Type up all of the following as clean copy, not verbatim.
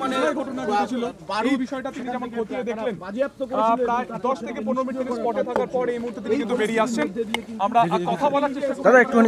ঘটনা ঘটেছিল এই বিষয়টা তিনি যেমন খতিয়ে দেখলেন প্রায় 10 থেকে 15 মিনিট স্পটে থাকার পর এই মুহূর্তে তিনি কিন্তু বেরিয়ে আসছেন। আমরা কথা বলার চেষ্টা করব। দাদা একটু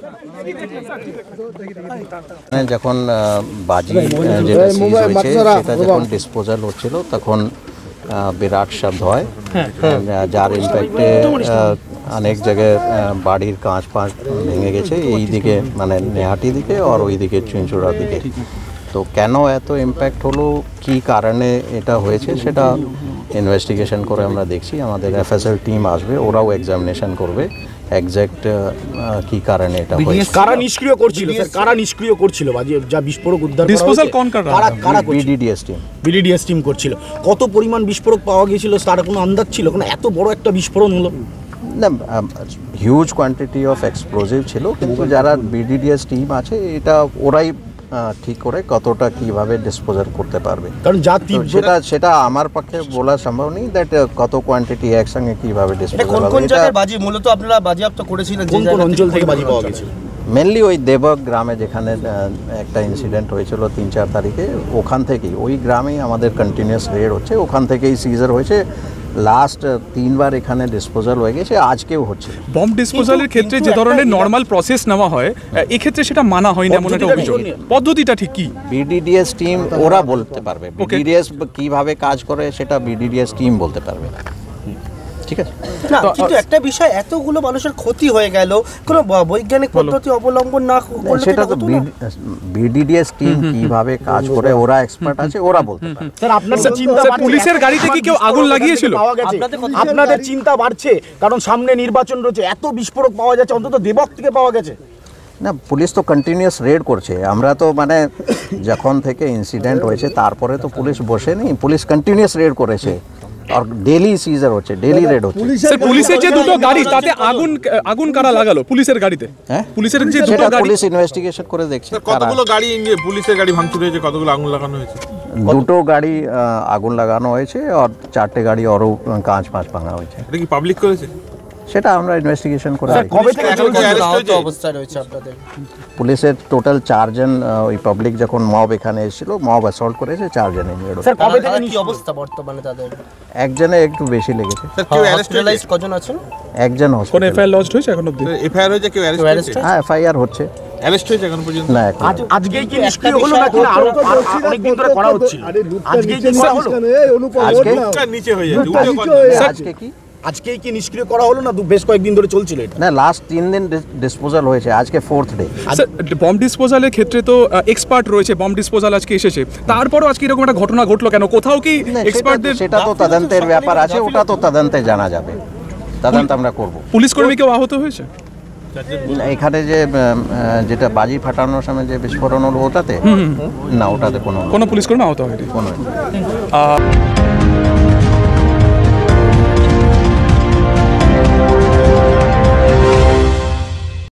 যখন বাজি যেটা সিজ হয়েছে সেটা যখন ডিসপোজাল হচ্ছিল তখন বিরাট শব্দ হয়, যার ইম্প্যাক্টে অনেক জায়গায় বাড়ির কাঁচ ভেঙে গেছে, এই দিকে মানে নেহাটি দিকে আর ওই দিকে চুঁচুড়ার দিকে। তো কেন এত ইম্প্যাক্ট হলো, কি কারণে এটা হয়েছে সেটা ইনভেস্টিগেশন করে আমরা দেখছি। আমাদের এফএসএল টিম আসবে, ওরাও এক্সামিনেশন করবে এক্সাক্ট কি কারণে এটা হয়েছে। কারা নিষ্ক্রিয় করছিল স্যার, কারা নিষ্ক্রিয় করছিল বাজি যা বিস্ফোরক উদ্ধার ডিসপোজাল কোন কারা বিডিডিএস টিম করছিল? কত পরিমাণ বিস্ফোরক পাওয়া গিয়েছিল তার কোনো আন্দাজ ছিল? কারণ এত বড় একটা বিস্ফোরণ হলো না, হিউজ কোয়ান্টিটি অফ এক্সপ্লোজিভ ছিল, কিন্তু যারা বিডিডিএস টিম আছে এটা ওরাই ঠিক করে কতটা কিভাবে ডিসপোজাল করতে পারবে, কারণ সেটা আমার পক্ষে বলা সম্ভব নেই দ্যাট কত কোয়ান্টিটি একসঙ্গে কিভাবে ডিসপোজাল হবে। কোন জায়গায় বাজি মূলত আপনারা বাজেয়াপ্ত করেছিলেন? কোন কোন অঞ্চল থেকে বাজি পাওয়া গেছিল? মেনলি ওই দেবক গ্রামে যেখানে একটা ইনসিডেন্ট হয়েছিল 3-4 তারিখে, ওখান থেকেই ওই গ্রামেই আমাদের কন্টিনিউয়াস রেড হচ্ছে, ওখান থেকেই সিজার হয়েছে। লাস্ট 3 বার এখানে ডিসপোজাল হয়ে গেছে, আজকেও হচ্ছে। বম ডিসপোজালের ক্ষেত্রে যে ধরনের নরমাল প্রসেস নেওয়া হয় এই ক্ষেত্রে সেটা মানা হয় না এমন একটা অভিযোগ। পদ্ধতিটা ঠিক কি? বিডিডিএস টিম ওরা বলতে পারবে, বিডিডিএস কিভাবে কাজ করে সেটা বিডিডিএস টিম বলতে পারবে। ঠিক আছে না, কিন্তু একটা বিষয়, এতগুলো মানুষের ক্ষতি হয়ে গেল, কোনো বৈজ্ঞানিক পদ্ধতি অবলম্বন না করলে সেটা তো বিডিডিএস টিম কিভাবে কাজ করে ওরা এক্সপার্ট আছে, ওরা বলতে পারে। স্যার আপনার চিন্তা পুলিশের গাড়িতে কি কেউ আগুন লাগিয়েছিল? আপনাদের চিন্তা বাড়ছে কারণ সামনে নির্বাচন রয়েছে, এত বিস্ফোরক পাওয়া যাচ্ছে, অন্তত দেবক থেকে পাওয়া গেছে না। পুলিশ তো কন্টিনিউয়াস রেড করছে, আমরা তো মানে যখন থেকে ইনসিডেন্ট হয়েছে তারপরে তো পুলিশ বসে নেই, পুলিশ কন্টিনিউয়াস রেড করেছে আর ডেলি সিজার হচ্ছে, ডেলি রেড হচ্ছে। স্যার পুলিশের যে দুটো গাড়ি তাতে আগুন কারা লাগালো পুলিশের গাড়িতে? হ্যাঁ, পুলিশের যে দুটো গাড়ি পুলিশ ইনভেস্টিগেশন করে দেখছে। কতগুলো গাড়ি পুলিশের গাড়ি ভাঙচুর হয়েছে, কতগুলো আগুন লাগানো হয়েছে? দুটো গাড়ি আগুন লাগানো হয়েছে আর 4টে গাড়ি আরও কাঁচ ভাঙা হয়েছে। এটা কি পাবলিক করেছে? সেটা আমরা ইনভেস্টিগেশন করে কবে থেকে অবস্থায় রয়েছে আপনাদের? পুলিশের টোটাল 4 জন ওই পাবলিক যখন মব এখানে এসেছিল, মব অ্যাসল্ট করেছে, 4 জন ইনজুর্ড। স্যার কবে থেকে কি অবস্থা বর্তমানে তাদের? একজনে একটু বেশি লেগেছে। স্যার কেউ অ্যারেস্ট হয়েছে? কজন আছেন? একজন কোন হসপিটালে। এফআইআর লঞ্চ হয়েছে এখন অবধি? এফআইআর হয়েছে, কেউ অ্যারেস্ট হয়েছে? হ্যাঁ, এফআইআর হচ্ছে। অ্যারেস্ট হয়েছে এখন পর্যন্ত না, আজকেই কি নিষ্ক্রিয় হলো নাকি আরো অনেক দিন ধরে করা হচ্ছিল? আজকেই কি করা হলো? আজকে নিচে হয়ে যাচ্ছে। আজকে কি আজকেই কি নিষ্ক্রিয় করা হলো না বেশ কয়েকদিন ধরে চলছিল এটা? না, লাস্ট 3 দিন ডিসপোজাল হয়েছে, আজকে 4th ডে। স্যার বম ডিসপোজালের ক্ষেত্রে তো এক্সপার্ট রয়েছে, বম ডিসপোজাল আজকে এসেছে, তারপরও আজকে এরকম একটা ঘটনা ঘটলো কেন? কোথাও কি এক্সপার্টদের? সেটা তো তদন্তের ব্যাপার আছে, ওটা তো তদন্তে জানা যাবে, তদন্ত আমরা করব। পুলিশ কর্মী কেউ আহত হয়েছে এখানে যে যেটা বাজি ফাটানোর সময় যে বিস্ফোরণ হলো ওটাতে? না, ওটাতে কোনো পুলিশ কর্মী আহত হয়নি। কোনো